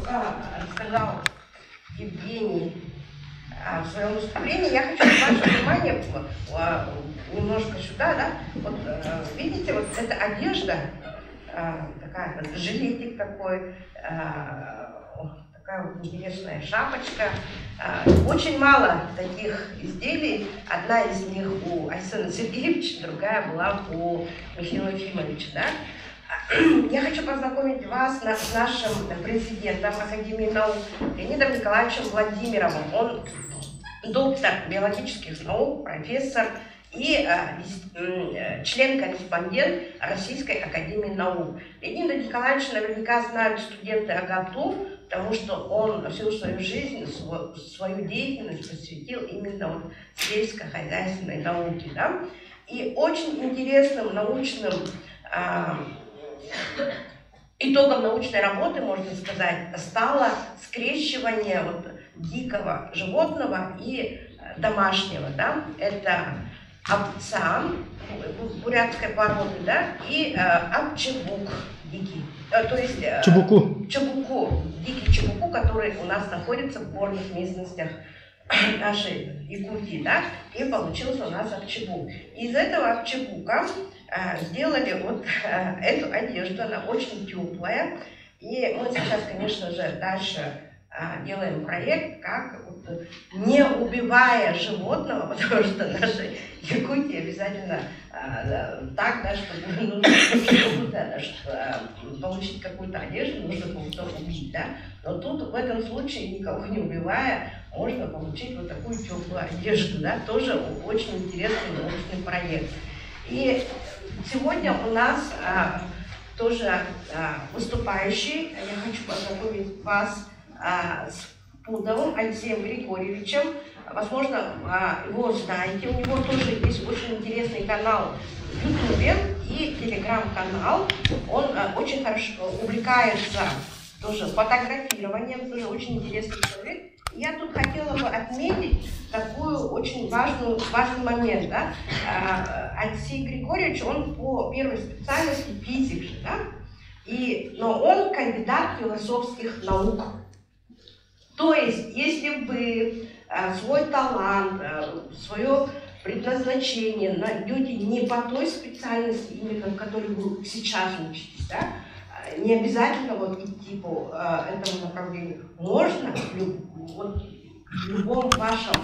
сказал Евгений в своем выступлении, я хочу ваше внимание немножко сюда, да, вот видите, вот эта одежда, такая вот жилетик такой, такая вот интересная шапочка. Очень мало таких изделий. Одна из них у Айсена Сергеевича, другая была у Михаила Ефимовича. Да? Я хочу познакомить вас с нашим президентом Академии наук Леонидом Николаевичем Владимировым. Он доктор биологических наук, профессор и член-корреспондент Российской Академии наук. Леонида Николаевича наверняка знают студенты АГАТУ, потому что он всю свою жизнь, свою деятельность посвятил именно вот сельскохозяйственной науке. Да? И очень интересным научным итогом научной работы, можно сказать, стало скрещивание вот дикого животного и домашнего. Да? Это апцан бурятской породы, да, и апчебук дикий, то есть чебуку, дикий чебуку, который у нас находится в горных местностях нашей Якутии, да, и получился у нас апчебук. Из этого апчебука сделали вот эту одежду, она очень теплая, и мы сейчас, конечно же, дальше делаем проект, как не убивая животного, потому что наши Якутии обязательно так, да, чтобы получить какую-то одежду, нужно кого-то убить, да. Но тут в этом случае, никого не убивая, можно получить вот такую теплую одежду, да, тоже очень интересный научный проект. И сегодня у нас тоже выступающий, я хочу познакомить вас с Пудовым Алексеем Григорьевичем. Возможно, его знаете, у него тоже есть очень интересный канал в Ютубе и телеграм-канал. Он очень хорошо увлекается тоже фотографированием, тоже очень интересный человек. Я тут хотела бы отметить такую очень важный момент. Да? Алексей Григорьевич, он по первой специальности физик же, да? Но он кандидат философских наук. То есть, если вы свой талант, свое предназначение найдете не по той специальности, именно в которой вы сейчас учитесь, да, не обязательно вот идти по этому направлению. Можно в любом вашем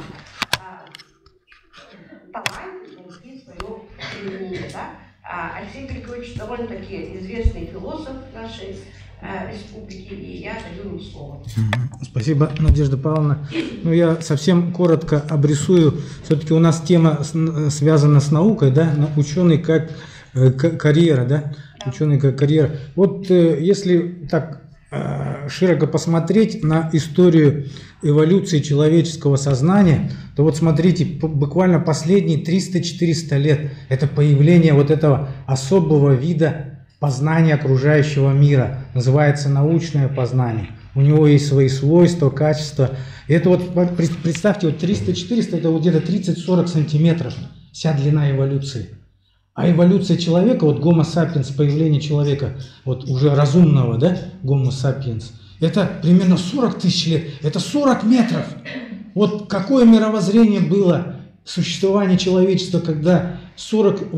таланте найти свое применение. Да? Алексей Григорьевич довольно-таки известный философ нашей республики, и я даю ему слово. Спасибо, Надежда Павловна. Ну, я совсем коротко обрисую. Все-таки у нас тема связана с наукой, да, ученый как карьера, да, ученый как карьера. Вот если так широко посмотреть на историю эволюции человеческого сознания, то вот смотрите, буквально последние 300-400 лет это появление вот этого особого вида познание окружающего мира, называется научное познание. У него есть свои свойства, качества. И это вот, представьте, вот 300-400, это вот где-то 30-40 сантиметров, вся длина эволюции. А эволюция человека, вот Homo sapiens, появление человека, вот уже разумного, да, Homo sapiens, это примерно 40 тысяч лет, это 40 метров. Вот какое мировоззрение было существование человечества, когда 40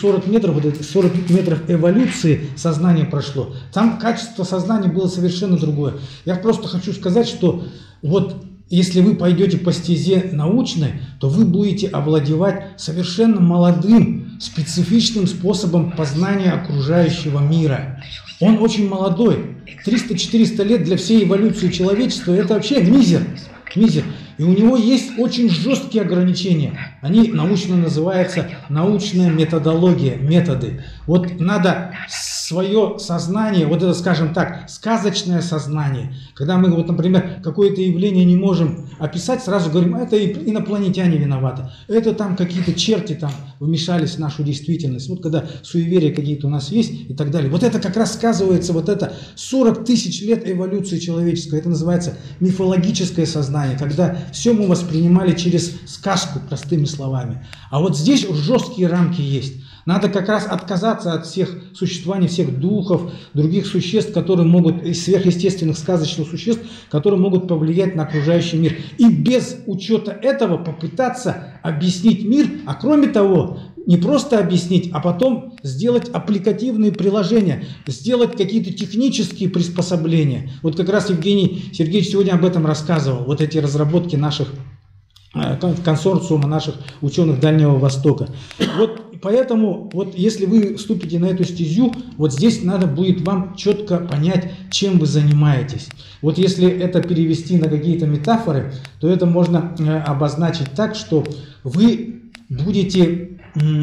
метров эволюции сознания прошло. Там качество сознания было совершенно другое. Я просто хочу сказать, что вот если вы пойдете по стезе научной, то вы будете овладевать совершенно молодым, специфичным способом познания окружающего мира. Он очень молодой. 300-400 лет для всей эволюции человечества – это вообще мизер. И у него есть очень жесткие ограничения. Они научно называются научная методология, методы. Вот надо свое сознание, вот это, скажем так, сказочное сознание, когда мы, вот, например, какое-то явление не можем описать, сразу говорим, это инопланетяне виноваты, это там какие-то черти там вмешались в нашу действительность, вот когда суеверия какие-то у нас есть и так далее. Вот это как раз сказывается, вот это 40 тысяч лет эволюции человеческой, это называется мифологическое сознание, когда все мы воспринимали через сказку, простыми словами. А вот здесь жесткие рамки есть. Надо как раз отказаться от всех существований, всех духов, других существ, которые могут, сверхъестественных сказочных существ, которые могут повлиять на окружающий мир. И без учета этого попытаться объяснить мир, а кроме того, не просто объяснить, а потом сделать аппликативные приложения, сделать какие-то технические приспособления. Вот как раз Евгений Сергеевич сегодня об этом рассказывал, вот эти разработки наших консорциума, наших ученых Дальнего Востока. Вот поэтому, вот если вы вступите на эту стезю, вот здесь надо будет вам четко понять, чем вы занимаетесь. Вот если это перевести на какие-то метафоры, то это можно обозначить так, что вы будете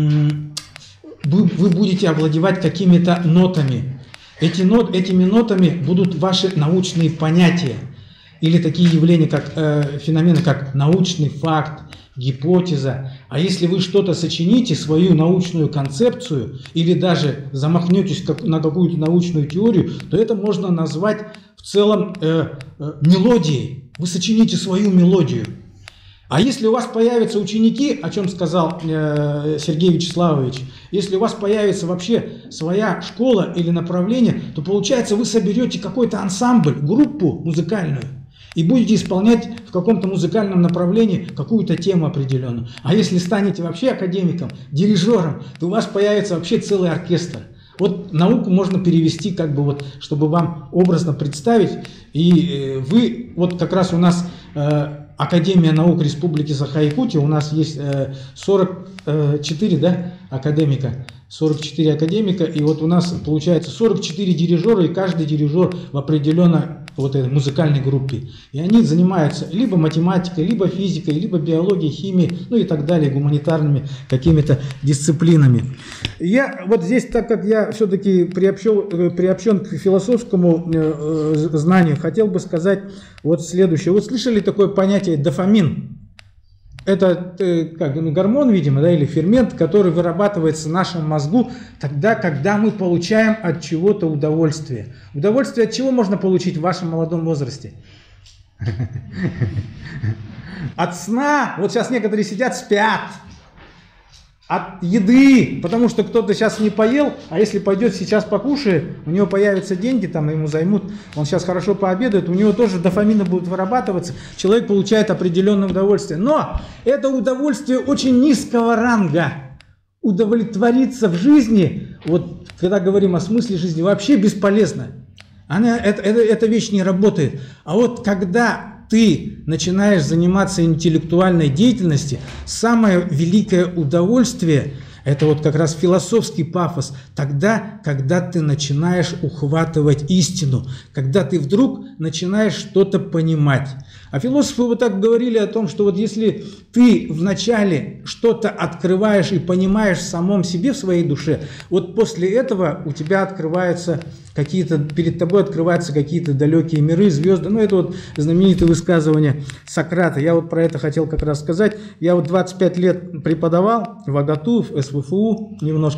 овладевать какими-то нотами. Этими нотами будут ваши научные понятия. Или такие явления, как феномены, как научный факт, гипотеза. А если вы что-то сочините, свою научную концепцию, или даже замахнетесь на какую-то научную теорию, то это можно назвать в целом мелодией. Вы сочините свою мелодию. А если у вас появятся ученики, о чем сказал Сергей Вячеславович, если у вас появится вообще своя школа или направление, то получается вы соберете какой-то ансамбль, группу музыкальную, и будете исполнять в каком-то музыкальном направлении какую-то тему определенную. А если станете вообще академиком, дирижером, то у вас появится вообще целый оркестр. Вот науку можно перевести, как бы вот, чтобы вам образно представить. И вы, вот как раз у нас Академия наук Республики Саха-Якутия, у нас есть 44, да, академика. 44 академика, и вот у нас получается 44 дирижера, и каждый дирижер в определенной вот этой музыкальной группе. И они занимаются либо математикой, либо физикой, либо биологией, химией, ну и так далее, гуманитарными какими-то дисциплинами. Я вот здесь, так как я все-таки приобщен к философскому знанию, хотел бы сказать вот следующее. Вот слышали такое понятие дофамин? Это гормон, видимо, да, или фермент, который вырабатывается в нашем мозгу тогда, когда мы получаем от чего-то удовольствие. Удовольствие от чего можно получить в вашем молодом возрасте? От сна. Вот сейчас некоторые сидят, спят. От еды, потому что кто-то сейчас не поел, а если пойдет сейчас покушает, у него появятся деньги, там ему займут, он сейчас хорошо пообедает, у него тоже дофамины будут вырабатываться, человек получает определенное удовольствие. Но это удовольствие очень низкого ранга. Удовлетвориться в жизни, вот когда говорим о смысле жизни, вообще бесполезно. Эта вещь не работает. А вот когда ты начинаешь заниматься интеллектуальной деятельностью, самое великое удовольствие – это вот как раз философский пафос, тогда, когда ты начинаешь ухватывать истину, когда ты вдруг начинаешь что-то понимать. А философы вот так говорили о том, что вот если ты вначале что-то открываешь и понимаешь в самом себе, в своей душе, вот после этого у тебя открываются перед тобой открываются какие-то далекие миры, звезды. Ну, это вот знаменитое высказывание Сократа. Я вот про это хотел как раз сказать. Я вот 25 лет преподавал в АГАТУ, в СВФУ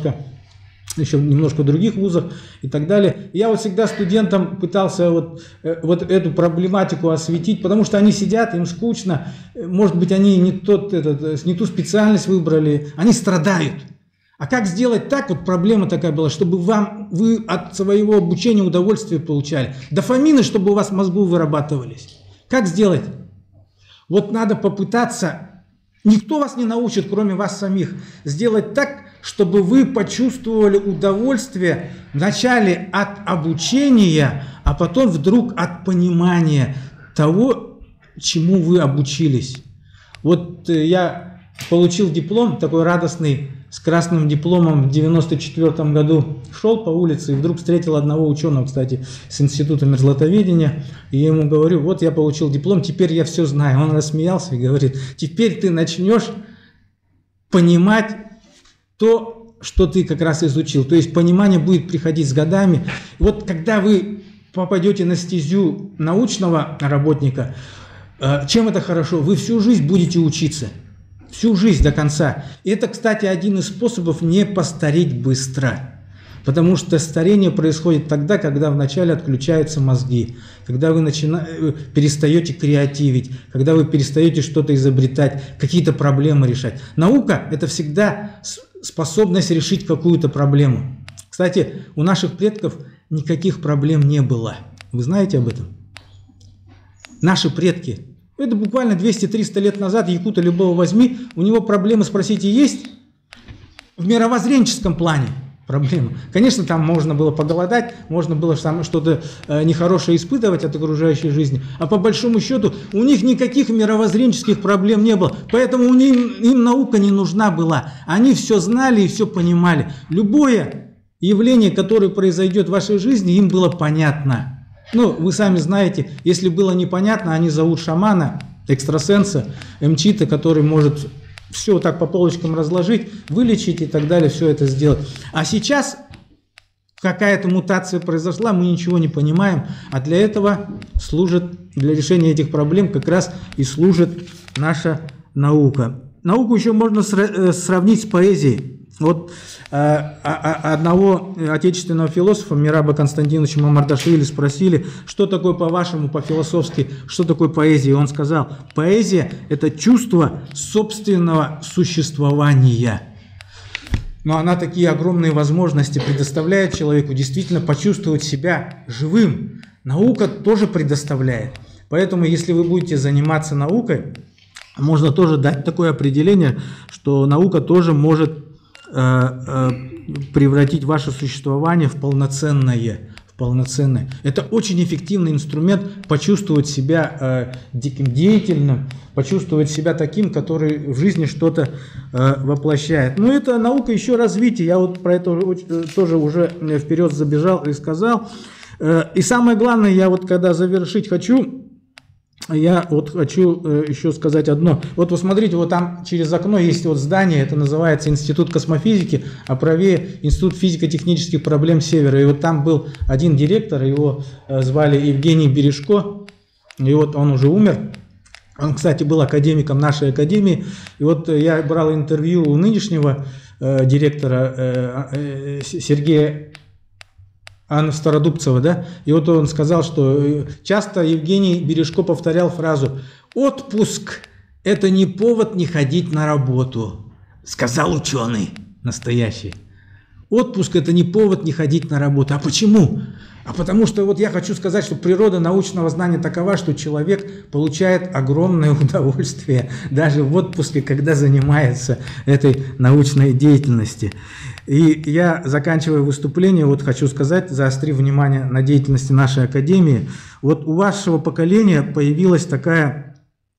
еще немножко в других вузах и так далее. Я вот всегда студентам пытался вот эту проблематику осветить, потому что они сидят, им скучно, может быть, они не ту специальность выбрали, они страдают. А как сделать так, вот проблема такая была, чтобы вы от своего обучения удовольствие получали, дофамины, чтобы у вас в мозгу вырабатывались. Как сделать? Вот надо попытаться, никто вас не научит, кроме вас самих, сделать так, чтобы вы почувствовали удовольствие вначале от обучения, а потом вдруг от понимания того, чему вы обучились. Вот я получил диплом такой радостный, с красным дипломом в 1994 году. Шел по улице и вдруг встретил одного ученого, кстати, с Института мерзлотоведения. И я ему говорю, вот я получил диплом, теперь я все знаю. Он рассмеялся и говорит, теперь ты начнешь понимать то, что ты как раз изучил. То есть понимание будет приходить с годами. И вот когда вы попадете на стезю научного работника, чем это хорошо? Вы всю жизнь будете учиться. Всю жизнь до конца. И это, кстати, один из способов не постареть быстро. Потому что старение происходит тогда, когда вначале отключаются мозги, когда вы перестаете креативить, когда вы перестаете что-то изобретать, какие-то проблемы решать. Наука – это всегда способность решить какую-то проблему. Кстати, у наших предков никаких проблем не было. Вы знаете об этом? Наши предки. Это буквально 200-300 лет назад, якута любого возьми, у него проблемы, спросите, есть? В мировоззренческом плане проблемы. Конечно, там можно было поголодать, можно было что-то нехорошее испытывать от окружающей жизни, а по большому счету у них никаких мировоззренческих проблем не было, поэтому им наука не нужна была. Они все знали и все понимали. Любое явление, которое произойдет в вашей жизни, им было понятно. Ну, вы сами знаете, если было непонятно, они зовут шамана, экстрасенса, МЧИТа, который может все так по полочкам разложить, вылечить и так далее, все это сделать. А сейчас какая-то мутация произошла, мы ничего не понимаем, а для этого для решения этих проблем как раз и служит наша наука. Науку еще можно сравнить с поэзией. Вот одного отечественного философа, Мираба Константиновича Мамардашвили, спросили, что такое, по-вашему, по-философски, что такое поэзия? Он сказал, поэзия – это чувство собственного существования. Но она такие огромные возможности предоставляет человеку действительно почувствовать себя живым. Наука тоже предоставляет. Поэтому, если вы будете заниматься наукой, можно тоже дать такое определение, что наука тоже может превратить ваше существование в полноценное. Это очень эффективный инструмент почувствовать себя диким деятельным, почувствовать себя таким, который в жизни что-то воплощает. Но это наука еще развития. Я вот про это тоже уже вперед забежал и сказал. И самое главное, я вот когда завершить хочу, я вот хочу еще сказать одно. Вот вы смотрите, вот там через окно есть вот здание, это называется Институт космофизики, а правее Институт физико-технических проблем Севера. И вот там был один директор, его звали Евгений Бережко, и вот он уже умер. Он, кстати, был академиком нашей академии. И вот я брал интервью у нынешнего директора Сергея Стародубцева, да, и вот он сказал, что часто Евгений Бережко повторял фразу «Отпуск – это не повод не ходить на работу», сказал ученый настоящий. Отпуск – это не повод не ходить на работу. А почему? А потому что вот я хочу сказать, что природа научного знания такова, что человек получает огромное удовольствие даже в отпуске, когда занимается этой научной деятельностью. И я, заканчивая выступление, вот хочу сказать, заострив внимание на деятельности нашей академии, вот у вашего поколения появилась такая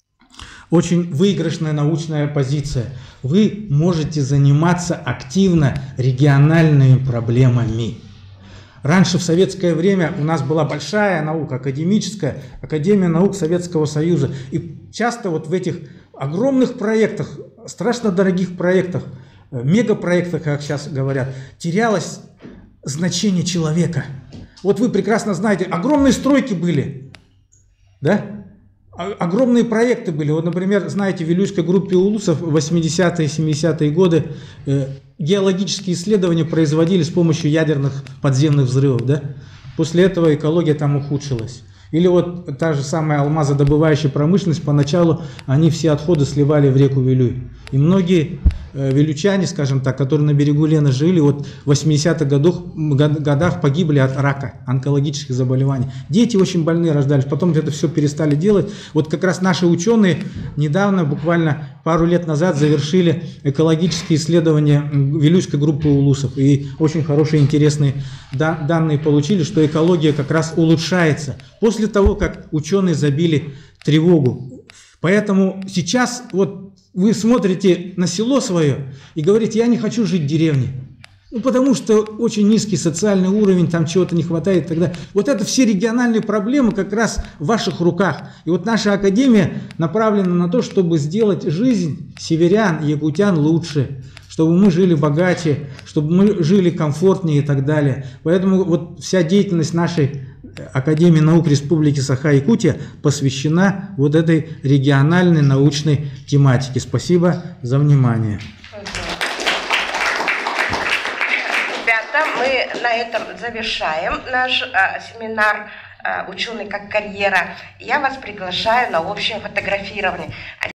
очень выигрышная научная позиция. Вы можете заниматься активно региональными проблемами. Раньше в советское время у нас была большая наука, академическая, Академия наук Советского Союза. И часто вот в этих огромных проектах, страшно дорогих проектах, мегапроектах, как сейчас говорят, терялось значение человека. Вот вы прекрасно знаете, огромные стройки были, да? Огромные проекты были. Вот, например, знаете, в Вилюйской группе улусов в 80-е, 70-е годы геологические исследования производили с помощью ядерных подземных взрывов, да? После этого экология там ухудшилась. Или вот та же самая алмазодобывающая промышленность, поначалу они все отходы сливали в реку Вилюй. И многие вилючане, скажем так, которые на берегу Лены жили, вот в 80-х годах погибли от рака, онкологических заболеваний. Дети очень больные рождались, потом это все перестали делать. Вот как раз наши ученые недавно, буквально пару лет назад, завершили экологические исследования Вилюйской группы улусов. И очень хорошие, интересные данные получили, что экология как раз улучшается после того, как ученые забили тревогу. Поэтому сейчас вот вы смотрите на село свое и говорите, я не хочу жить в деревне. Ну, потому что очень низкий социальный уровень, там чего-то не хватает и так далее. Вот это все региональные проблемы как раз в ваших руках. И вот наша академия направлена на то, чтобы сделать жизнь северян, якутян лучше, чтобы мы жили богаче, чтобы мы жили комфортнее и так далее. Поэтому вот вся деятельность нашей Академии наук Республики Саха-Якутия посвящена вот этой региональной научной тематике. Спасибо за внимание. Ребята, мы на этом завершаем наш семинар «Ученый как карьера». Я вас приглашаю на общее фотографирование.